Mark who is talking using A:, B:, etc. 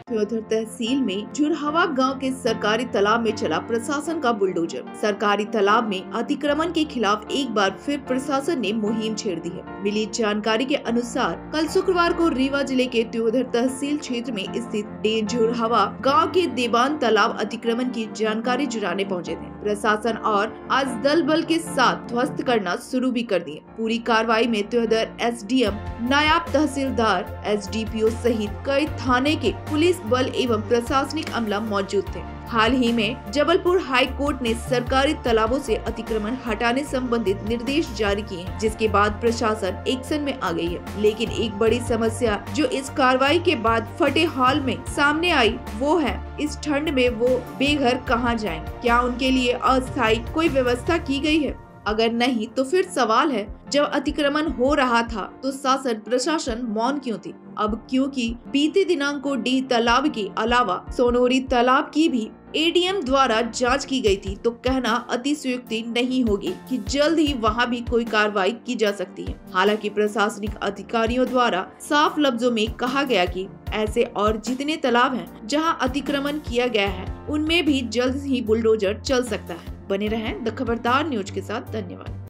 A: त्योदर तहसील में झुरहवा गांव के सरकारी तालाब में चला प्रशासन का बुलडोजर। सरकारी तालाब में अतिक्रमण के खिलाफ एक बार फिर प्रशासन ने मुहिम छेड़ दी है। मिली जानकारी के अनुसार कल शुक्रवार को रीवा जिले के त्योदर तहसील क्षेत्र में स्थित झुरहवा गांव के देवान तालाब अतिक्रमण की जानकारी जुटाने पहुंचे थे। प्रशासन और आज दल बल के साथ ध्वस्त करना शुरू भी कर दिए। पूरी कार्रवाई में त्योदर एसडीएम, नायब तहसीलदार, एसडीपीओ सहित कई थाने के पुलिस बल एवं प्रशासनिक अमला मौजूद थे। हाल ही में जबलपुर हाई कोर्ट ने सरकारी तालाबों से अतिक्रमण हटाने संबंधित निर्देश जारी किए हैं, जिसके बाद प्रशासन एक्शन में आ गई है। लेकिन एक बड़ी समस्या जो इस कार्रवाई के बाद फटे हाल में सामने आई वो है इस ठंड में वो बेघर कहां जाएं? क्या उनके लिए अस्थायी कोई व्यवस्था की गई है? अगर नहीं तो फिर सवाल है, जब अतिक्रमण हो रहा था तो शासन प्रशासन मौन क्यों थी? अब क्योंकि बीते दिनांक को डी तालाब के अलावा सोनोरी तालाब की भी एडीएम द्वारा जांच की गई थी, तो कहना अतिशयोक्ति नहीं होगी कि जल्द ही वहां भी कोई कार्रवाई की जा सकती है। हालांकि प्रशासनिक अधिकारियों द्वारा साफ लफ्जों में कहा गया कि ऐसे और जितने तालाब हैं जहां अतिक्रमण किया गया है उनमें भी जल्द ही बुलडोजर चल सकता है। बने रहें द खबरदार न्यूज के साथ। धन्यवाद।